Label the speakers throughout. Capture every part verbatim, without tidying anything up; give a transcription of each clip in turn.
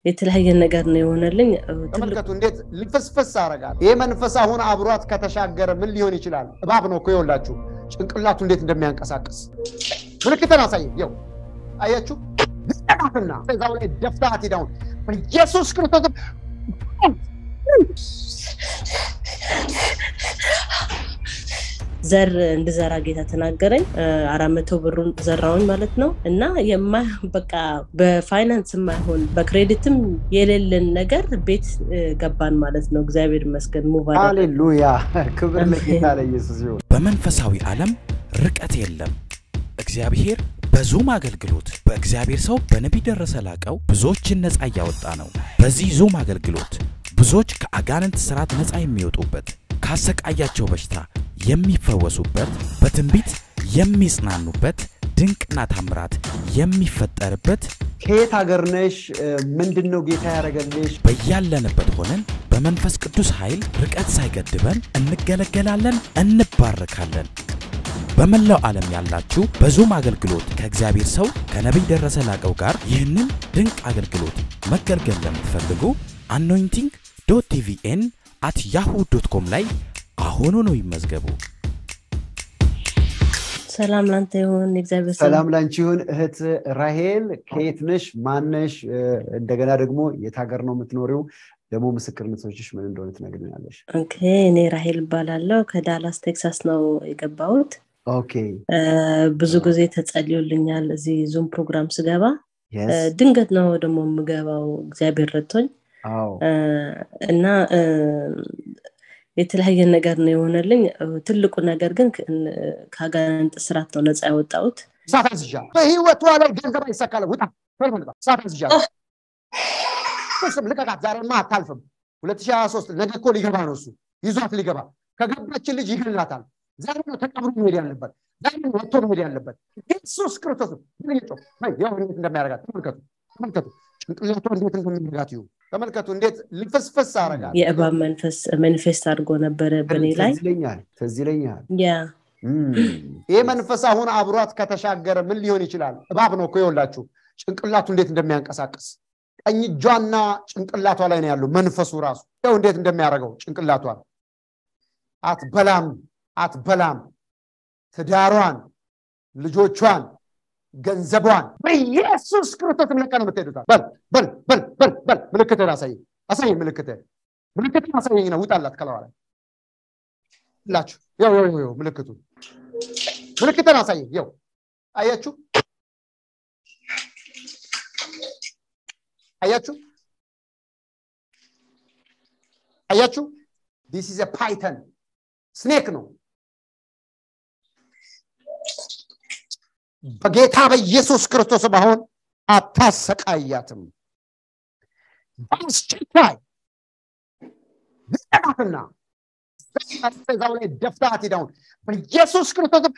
Speaker 1: የተለያየ ነገር ነው የሆነልኝ
Speaker 2: ተመልከቱ እንዴት ልፈስፈስ አረጋል ይሄ መንፈስ አሁን አብሯት ከተሻገረ ምን ሊሆን ይችላል እባብ ነው እኮ ይወላችሁ ጭንቅላቱ እንዴት እንደሚያንቀሳቅስ ምልክተና ሳይ ይው አያችሁ ደስታና በዛው ላይ ደፍታት ይዳውን በኢየሱስ ክርስቶስ
Speaker 1: ዘር እንደዘራ ጌታ ተናገረኝ አራት መቶ ብሩን ዘራውን ማለት ነው እና የማ በቃ በፋይናንስ ማይሆን በክሬዲትም የሌለን ነገር ቤት ገባን ማለት ነው እግዚአብሔር ይመስገን ሙባረክ
Speaker 2: ሃሌሉያ ክብር ለጌታ ለኢየሱስ ይሁን
Speaker 3: በመንፈሳዊ ዓለም ርቀት የለም እግዚአብሔር በዙም አገልግሎት በእግዚአብሔር ሰው በነብይ ደረሰ ላቀው ብዙዎችን ነፃ ያወጣ ነው በዚህ ዙም አገልግሎት ብዙዎች ከአጋንንት ስራት ነፃ የሚወጡበት ካሰቃያቸው በሽታ የሚፈወሱበት በትንቢት የሚጽናኑበት ድንቅና ታምራት የሚፈጠርበት
Speaker 2: ከየት ሀገር ነሽ ምንድነው ጌታ ያረጋልሽ
Speaker 3: በያለንበት ሆነን በመንፈስ ቅዱስ ኃይል ርቀት ሳይገድበን እንገለገላለን እንባረካለን በመላው ዓለም ያላችሁ በዙም አገልግሎት ከእግዚአብሔር ሰው ከነብይ ደረሰ ላቀው ጋር ይህንን ድንቅ አገልግሎት መገልገል ለምትፈልጉ anointing dot t v n at yahoo dot com ላይ አሁን ነው ይመዝገቡ
Speaker 1: ሰላም ላንተ ይሁን እግዚአብሔር
Speaker 2: ሰላም ላንቺ ይሁን እህት ራሄል ከየት ነሽ ማነሽ እንደገና ደግሞ የት ሀገር ነው የምትኖሪው ደግሞ ምስክርነቶችሽ ምን እንደሆነ ትነግሪኛለሽ
Speaker 1: ኦኬ እኔ ራሄል ባላለው ከዳላስ ቴክሳስ ነው የገባሁት
Speaker 2: ኦኬ
Speaker 1: ብዙ ጊዜ ተጸልዮልኛል እዚህ ዙም ፕሮግራም ስገባ ድንገት ነው ደግሞ ምገባው እግዚአብሔር ረቶኝ
Speaker 2: አዎ
Speaker 1: እና የተለያየ ነገር ነው የሆነልኝ ትልቁ ነገር ግን ካጋንንት ስራት ነው ነፃ ያወጣሁት
Speaker 2: ሳታዝጃ በህይወቷ ላይ ገንዘብ ይሰካለ ወጣ ፈርመንታ ሳታዝጃ እሱም ለቃቃት ዛሬማ አታልፍም ሁለት ሺህ ሃያ ሶስት ነገ እኮ ሊገባ ነው እሱ ይዟት ሊገባ ከገባች ልጅ ይገላታል ዛሬ ነው ተቀብሩ ሜዲ ያለበት ዛሬ ነው ወጥቶ ሜዲ ያለበት ኢየሱስ ክርስቶስ ምንጮ ማይ ያው እንዴት እንደሚያረጋት ተመልከቱ ተመልከቱ ጭንቅላቱ እንዴት እንደሚያረጋት ይሁ ተመልከቱ እንዴት ልፈስፈስ አረጋት
Speaker 1: የእባብ መንፈስ ማኒፌስት አድርጎ ነበር በኔ ላይ
Speaker 2: ተዝለኛል ተዝለኛል
Speaker 1: ያ
Speaker 2: ይሄ መንፈስ አሁን አብሯት ከተሻገረ ምን ሊሆን ይችላል እባብ ነው እኮ ይወላችሁ ጭንቅላቱ እንዴት እንደሚያንቀሳቅስ ቀኝ እጇና ጭንቅላቷ ላይ ነው ያለው መንፈሱ ራሱ ያው እንዴት እንደሚያረጋው ጭንቅላቷን አትበላም አትበላም ትዳሯን ልጆቿን ገንዘቧን በኢየሱስ ክርስቶስ ለቀነ መተዱታ በል በል በል በል በል ምልክት ራሳይ አሳይ ምልክት ምልክት አሳይ ነው ውጣላት ከላዋላ ላችሁ ያው ያው ያው ምልክቱ ምልክት አሳይ ያው አያችሁ አያችሁ አያችሁ this is a python snake ነው በጌታ በኢየሱስ ክርስቶስ ባሆን አታሰቃያትም ባስቸኳይ ለማትና በዛው ላይ ደፍታት ይዳውን በኢየሱስ ክርስቶስ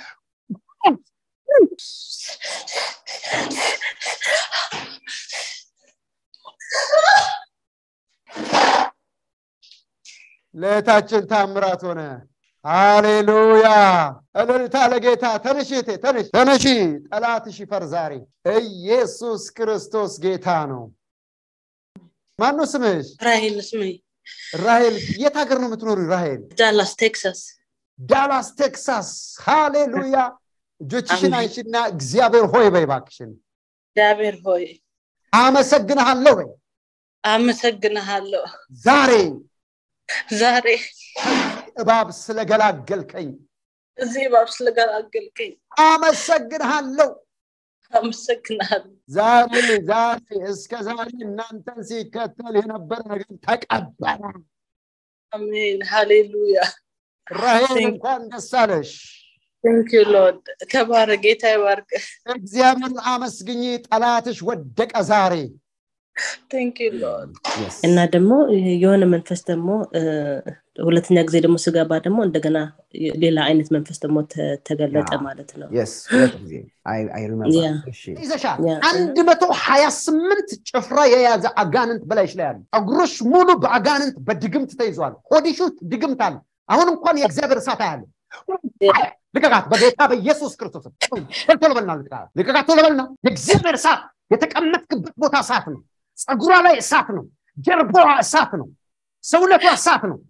Speaker 2: ለታችን ታምራት ሆነ ሃሌሉያ እልልታ ለጌታ ተነሽቴ ተነሽ ተነሺ ጠላትሽ ይፈር ዛሬ ኢየሱስ ክርስቶስ ጌታ ነው ማነው ስምሽ
Speaker 1: ራሄል ስሜ
Speaker 2: ራሄል የት ሀገር ነው የምትኖሪው ራሄል
Speaker 1: ዳላስ ቴክሳስ
Speaker 2: ዳላስ ቴክሳስ ሃሌሉያ ጆችሽን አይሽና እግዚአብሔር ሆይ በይባክሽን
Speaker 1: እግዚአብሔር ሆይ
Speaker 2: አመሰግንሃለሁ በይ
Speaker 1: አመሰግንሃለሁ
Speaker 2: ዛሬ
Speaker 1: ዛሬ
Speaker 2: እባብ ስለገላገልከኝ
Speaker 1: እዚህ እባብ ስለገላገልከኝ
Speaker 2: አመሰግንሃለሁ
Speaker 1: አመሰግንሃለሁ
Speaker 2: ዛሬ ዛሬ እስከ ዛሬ እናንተን ሲከተል የነበረ ነገር ተቀበለ
Speaker 1: አሜን ሃሌሉያ
Speaker 2: ራሄል እንኳን ደስ አለሽ
Speaker 1: Thank you Lord ከባረ ጌታ ይባርክ
Speaker 2: እግዚአብሔር አመስግኝ ጠላትሽ ወደቀ ዛሬ
Speaker 1: Thank you Lord እና ደግሞ የሆነ መንፈስ ደግሞ ሁለተኛ ጊዜ ደግሞ ስጋባ ደግሞ እንደገና ሌላ አይነት መንፈስ ደግሞ ተገለጠ ማለት ነው
Speaker 2: Yes ሁለት ጊዜ I I remember እሺ ይዘሻል አንድ መቶ ሃያ ስምንት ጭፍራ የያዘ አጋንንት በላይሽ ላይ አለ እግሮሽ ሙሉ በአጋንንት በድግምት ተይዟል ሆዲሽ ድግምት አለ አሁን እንኳን የእግዚአብሔር እሳት አያለ ልቀቃት በጌታ በኢየሱስ ክርስቶስ ቶሎ በልና ልቀቃት ልቀቃት ቶሎ በልና የእግዚአብሔር እሳት የተቀመጥክበት ቦታ እሳት ነው ጸጉሯ ላይ እሳት ነው ጀርባዋ እሳት ነው ሰውነቷ እሳት ነው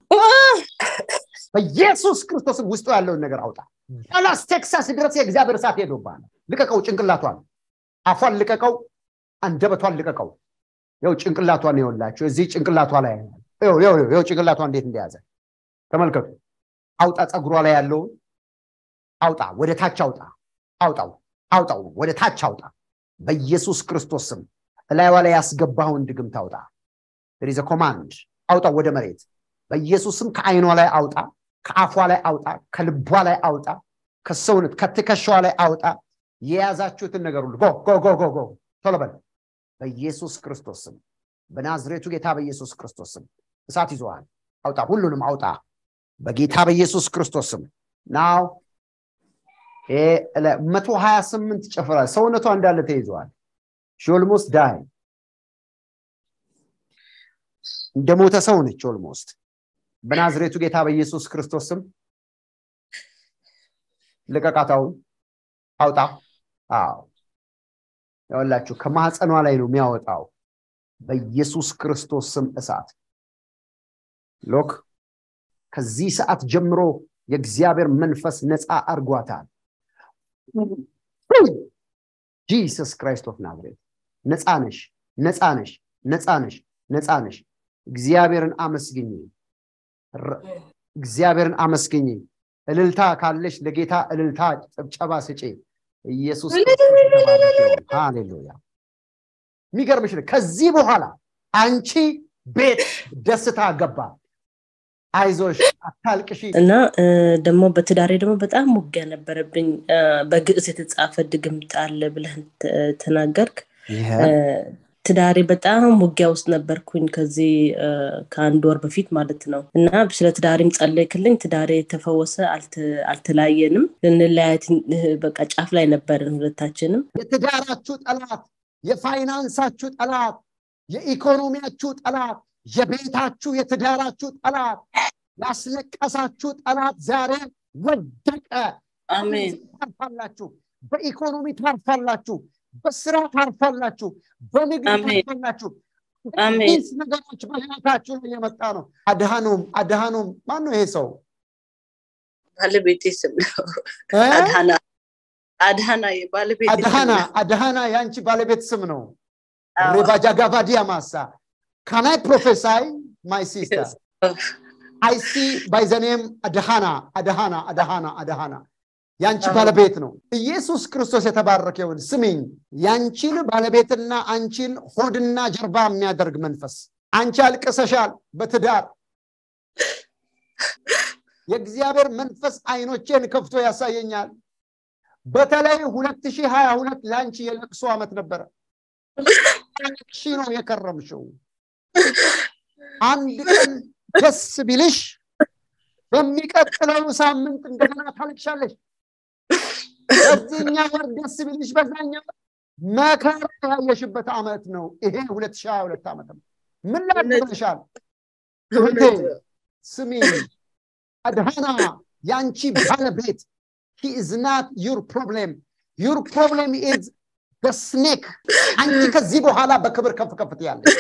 Speaker 2: በኢየሱስ ክርስቶስ ውስጥ ያለውን ነገር አውጣ ዳላስ ቴክሳስ ድረስ የእግዚአብሔር እሳት ሄዶባል ልቀቀው ጭንቅላቷን አፏን ልቀቀው አንደበቷን ልቀቀው ያው ጭንቅላቷን ይወላችሁ እዚህ ጭንቅላቷ ላይ ያው ያው ያው ጭንቅላቷ እንዴት እንደያዘ ተመልከቱ አውጣ ጸጉሯ ላይ ያለው አውጣ ወደ ታች አውጣ አውጣው አውጣው ወደ ታች አውጣ በኢየሱስ ክርስቶስ ስም ላይዋ ላይ ያስገባውን ድግም ታውጣ there is a command አውጣ ወደ መሬት በኢየሱስ ስም ከአይኗ ላይ አውጣ ከአፏ ላይ አውጣ ከልቧ ላይ አውጣ ከሰውነት ከትከሻዋ ላይ አውጣ የያዛችሁትን ነገር ሁሉ ጎ ጎ ጎ ጎ ጎ ተለበል በኢየሱስ ክርስቶስ ስም በናዝሬቱ ጌታ በኢየሱስ ክርስቶስ ስም እሳት ይዟል አውጣ ሁሉንም አውጣ በጌታ በኢየሱስ ክርስቶስ ስም now ኤ መቶ ሃያ ስምንት ጨፈራ ሰውነቷ እንዳለ ተይዟል she almost died እንደሞተ ሰው ነች almost በናዝሬቱ ጌታ በኢየሱስ ክርስቶስ ስም ለቀቃታው አውጣ አው ያውላችሁ ከማህፀኗ ላይ ነው የሚያወጣው በኢየሱስ ክርስቶስ ስም እሳት ሎክ ከዚህ ሰዓት ጀምሮ የእግዚአብሔር መንፈስ ነፃ አርጓታል Jesus Christ of Nazareth ነፃ ነሽ ነፃ ነሽ ነፃ ነሽ ነፃ ነሽ እግዚአብሔርን አመስግኝ እግዚአብሔርን አመስግኝ እልልታ ካለሽ ለጌታ እልልታ ጭብጨባ ስጪ ኢየሱስ ሃሌሉያ ሚገርምሽ ከዚህ በኋላ አንቺ ቤት ደስታ ገባ አይዞሽ አታልቅሺ
Speaker 1: እና ደሞ በትዳሬ ደሞ በጣም ሙገ ነበርብኝ በግዕዝ የተጻፈ ድግምት አለ ብለህ ተናገርክ ትዳሬ በጣም ሙገያ ውስጥ ነበርኩኝ ከዚህ ከአንድ ወር በፊት ማለት ነው እና ስለ ትዳሬም ጸለይክልኝ ትዳሬ ተፈወሰ አልተላየንም እንላያት በቃ ጫፍ ላይ ነበርን ሁለታችንም
Speaker 2: የትዳራችሁ ጠላት የፋይናንሳችሁ ጠላት የኢኮኖሚያችሁ ጠላት የቤታችሁ የትዳራችሁ ጠላት ያስለቀሳችሁ ጠላት ዛሬ ወደቀ
Speaker 1: አሜን
Speaker 2: ታርፋላችሁ በኢኮኖሚ ታርፋላችሁ በስራ ታርፋላችሁ በንግድ ታርፋላችሁ
Speaker 1: አሜን
Speaker 2: ነገሮች በህይወታችሁ ላይ የመጣ ነው አድሃኖም አድሃኖም ማን ነው ይሄ ሰው
Speaker 1: ባለቤቴ ስም ነው አድሃና አድሃና የባለቤቴ
Speaker 2: አድሃና አድሃና ያንቺ ባለቤት ስም ነው ሬባጃጋቫዲያ ማሳ Can I prophesy, my sister? Yes. I see by the name Adhana, Adhana, Adhana, Adhana. ያንቺ ባለቤት ነው ኢየሱስ ክርስቶስ የተባረከ ይሁን ስሚኝ ያንቺን ባለቤትና አንቺን ሆድና ጀርባ የሚያደርግ መንፈስ አንቺ አልቀሰሻል በትዳር የእግዚአብሔር መንፈስ አይኖቼን ከፍቶ ያሳየኛል በተለይ ሁለት ሺህ ሃያ ሁለት ላንቺ የለቅሶ አመት ነበር አንቺ ነው የከረምሽው አንድ ቀን ደስ ቢልሽ በሚቀጥለው ሳምንት እንደገና ታልቅሻለሽ በዚህኛው ወር ደስ ቢልሽ በዛኛው መከራ ያየሽበት አመት ነው ይሄ ሁለት ሺህ ሃያ ሁለት አመት ነው ምን ላድርግልሻል ስሚ አድሃና ያንቺ ባለቤት he is not your problem your problem is the snake አንቺ ከዚህ በኋላ በክብር ከፍ ከፍ ትያለሽ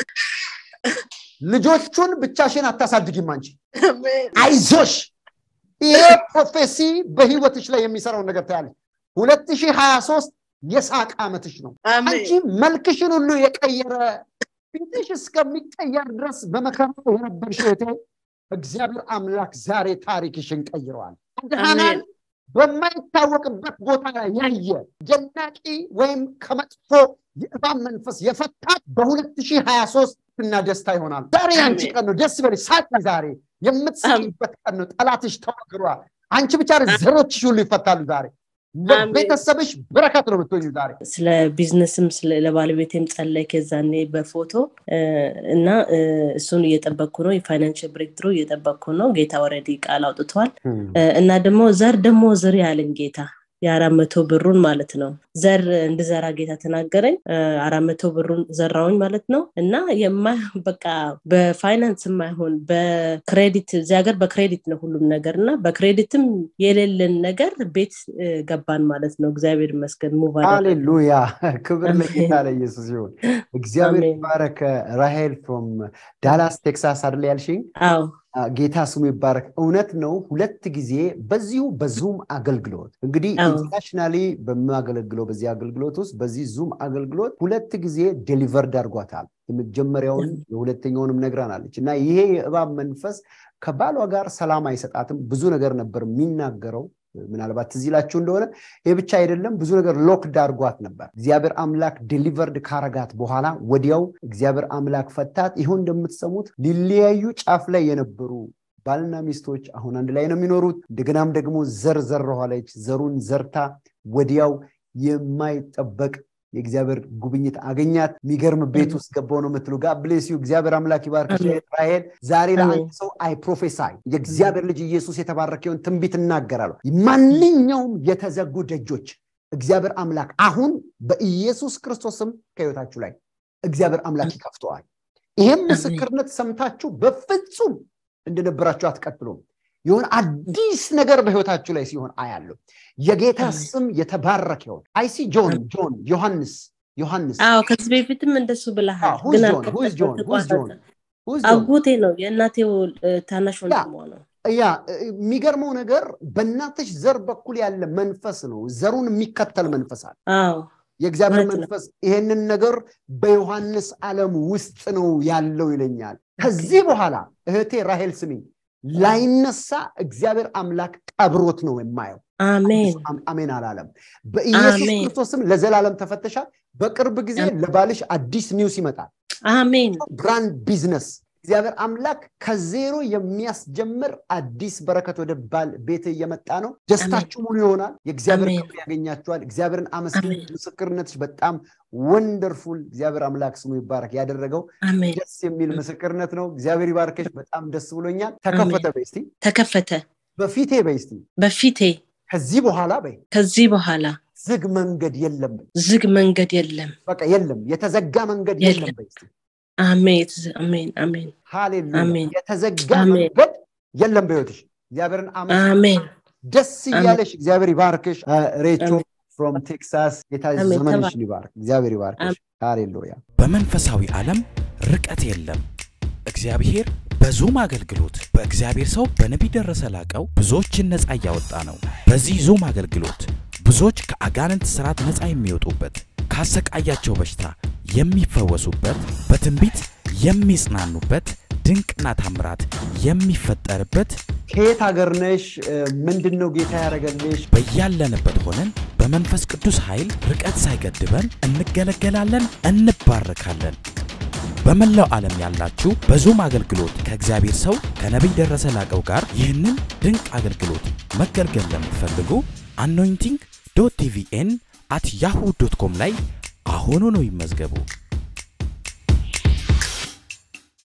Speaker 2: ልጆቹን ብቻሽን አታሳድጊም አንቺ አይዞሽ ይሄ ፕሮፌሲ በህይወትሽ ላይ የሚሰራው ነገር ታያለሽ ሁለት ሺህ ሃያ ሶስት የሳቅ አመትሽ ነው አንቺ መልክሽን ሁሉ የቀየረ ፊትሽ እስከሚቀየር ድረስ በመከራው የነበርሽ እህቴ እግዚአብሔር አምላክ ዛሬ ታሪክሽን ቀይሯል አድሃናን በማይታወቅበት ቦታ ላይ ያየ ጀናቂ ወይም ከመጥፎ የእባብ መንፈስ የፈታት በሁለት ሺህ ሃያ ሶስት እና ደስታ ይሆናል ዛሬ አንቺ ቀን ነው ደስ በልሽ ሳቅ ዛሬ የምትስቂበት ቀን ነው ጠላትሽ ተወግሯል አንቺ ብቻ ዘሮችሽ ሁሉ ይፈታሉ ዛሬ ቤተሰብሽ በረከት ነው የምትሆኚ ዛሬ
Speaker 1: ስለ ቢዝነስም ስለ ለባለቤቴም ጸለይክ የዛኔ በፎቶ እና እሱን እየተጠበቅኩ ነው የፋይናንሻል ብሬክትሩ እየተጠበቅኩ ነው ጌታ ኦሬዲ ቃል አውጥቷል እና ደግሞ ዘር ደግሞ ዘር ያለን ጌታ የአራት መቶ ብሩን ማለት ነው ዘር እንድዘራ ጌታ ተናገረኝ አራት መቶ ብሩን ዘራውኝ ማለት ነው እና የማ በቃ በፋይናንስ የማይሆን በክሬዲት ዚያገር በክሬዲት ነው ሁሉም ነገርና በክሬዲትም የሌለን ነገር ቤት ገባን ማለት ነው እግዚአብሔር ይመስገን ሙባረክ
Speaker 2: ሃሌሉያ ክብር ለጌታ ለኢየሱስ ይሁን እግዚአብሔር ይባረክ ራሄል from Dallas Texas አይደል ያልሽኝ
Speaker 1: አዎ
Speaker 2: ጌታ ስሙ ይባረክ እውነት ነው ሁለት ጊዜ በዚሁ በዙም አገልግሎት እንግዲህ ኢንተርናሽናሊ በማገለግለው በዚህ አገልግሎት ውስጥ በዚህ ዙም አገልግሎት ሁለት ጊዜ ዴሊቨርድ አድርጓታል የመጀመሪያውን የሁለተኛውንም ነግራናለች እና ይሄ የእባብ መንፈስ ከባሏ ጋር ሰላም አይሰጣትም ብዙ ነገር ነበር የሚናገረው ምናልባት ትዚላችሁ እንደሆነ ይሄ ብቻ አይደለም ብዙ ነገር ሎክድ አድርጓት ነበር እግዚአብሔር አምላክ ዴሊቨርድ ካረጋት በኋላ ወዲያው እግዚአብሔር አምላክ ፈታት ይሁን እንደምትሰሙት ሊለያዩ ጫፍ ላይ የነበሩ ባልና ሚስቶች አሁን አንድ ላይ ነው የሚኖሩት እንደገናም ደግሞ ዘር ዘርኋለች ዘሩን ዘርታ ወዲያው የማይጠበቅ የእግዚአብሔር ጉብኝት አገኛት ሚገርም ቤት ውስጥ ገባው ነው የምትሉ ጋር ብሌስ ዩ እግዚአብሔር አምላክ ይባርክሽ ራሄል ዛሬ ለአንተ ሰው አይ ፕሮፌሳይ የእግዚአብሔር ልጅ ኢየሱስ የተባረከውን ትንቢት እናገራለሁ ማንኛውም የተዘጉ ደጆች እግዚአብሔር አምላክ አሁን በኢየሱስ ክርስቶስም ከህይወታችሁ ላይ እግዚአብሔር አምላክ ይከፍተዋል ይሄም ምስክርነት ሰምታችሁ በፍጹም እንደነበራችሁ አትቀጥሉም ይሁን አዲስ ነገር በህይወታችሁ ላይ ሲሆን አያለሁ የጌታ ስም የተባረከ ይሁን አይሲ ጆን ጆን ዮሐንስ ዮሐንስ
Speaker 1: አዎ ከዚህ በፊትም እንደሱ ብለሃል
Speaker 2: ግን ሁዝ ጆን ሁዝ ጆን
Speaker 1: አጉቴ ነው የእናቴው ታናሽ ወንድሟ ነው
Speaker 2: ያ የሚገርመው ነገር በእናትሽ ዘር በኩል ያለ መንፈስ ነው ዘሩን የሚከተል መንፈስ አለ
Speaker 1: አዎ
Speaker 2: የእግዚአብሔር መንፈስ ይሄንን ነገር በዮሐንስ ዓለም ውስጥ ነው ያለው ይለኛል ከዚህ በኋላ እህቴ ራሄል ስሚ ላይነሳ እግዚአብሔር አምላክ ቀብሮት ነው የማየው
Speaker 1: አሜን
Speaker 2: አሜን አላለም በኢየሱስ ክርስቶስም ለዘላለም ተፈተሻ በቅርብ ጊዜ ለባልሽ አዲስ ኒውስ ይመጣል
Speaker 1: አሜን
Speaker 2: ብራንድ ቢዝነስ እግዚአብሔር አምላክ ከዜሮ የሚያስጀምር አዲስ በረከት ወደ ባል ቤት እየመጣ ነው ደስታችሁ ሙሉ ይሆናል የእግዚአብሔር ክብር ያገኛችኋል እግዚአብሔርን አመስግኑ ምስክርነትሽ በጣም ወንደርፉል እግዚአብሔር አምላክ ስሙ ይባረክ ያደረገው ደስ የሚል ምስክርነት ነው እግዚአብሔር ይባርክሽ በጣም ደስ ብሎኛል ተከፈተ በስቲ
Speaker 1: ተከፈተ
Speaker 2: በፊቴ በስቲ
Speaker 1: በፊቴ
Speaker 2: ከዚህ በኋላ በይ
Speaker 1: ከዚህ በኋላ
Speaker 2: ዝግ መንገድ የለም
Speaker 1: ዝግ መንገድ የለም
Speaker 2: በቃ የለም የተዘጋ መንገድ የለም በስቲ
Speaker 1: አሜን አሜን አሜን
Speaker 2: ሃሌሉያ የተዘጋ መንገድ የለም በህይወትሽ እግዚአብሔርን አሜን ደስ ይያለሽ እግዚአብሔር ይባርክሽ ሬቾ from Texas የታዘዘ ዘመንሽን ይባርክ እግዚአብሔር ይባርክሽ ሃሌሉያ
Speaker 3: በመንፈሳዊ ዓለም ርቀት የለም እግዚአብሔር በዙም አገልግሎት በእግዚአብሔር ሰው በነቢይ ደረሰ ላቀው ብዙዎችን ነፃ ያወጣ ነው በዚህ ዙም አገልግሎት ብዙዎች ከአጋንንት ሥርዓት ነፃ የሚወጡበት ካሰቃያቸው በሽታ የሚፈወሱበት በትንቢት የሚጽናኑበት ድንቅና ታምራት የሚፈጠርበት
Speaker 2: ከየት ሀገር ነሽ ምንድነው ጌታ ያረጋልሽ
Speaker 3: በያለንበት ሆነን በመንፈስ ቅዱስ ኃይል ርቀት ሳይገድበን እንገለገላለን እንባረካለን በመላው ዓለም ያላችሁ በዙም አገልግሎት ከእግዚአብሔር ሰው ከነቢይ ደረሰ ላቀው ጋር ይህንን ድንቅ አገልግሎት መገልገል ለምትፈልጉ anointing dot t v n at yahoo dot com ላይ አሁን ነው ይመዝገቡ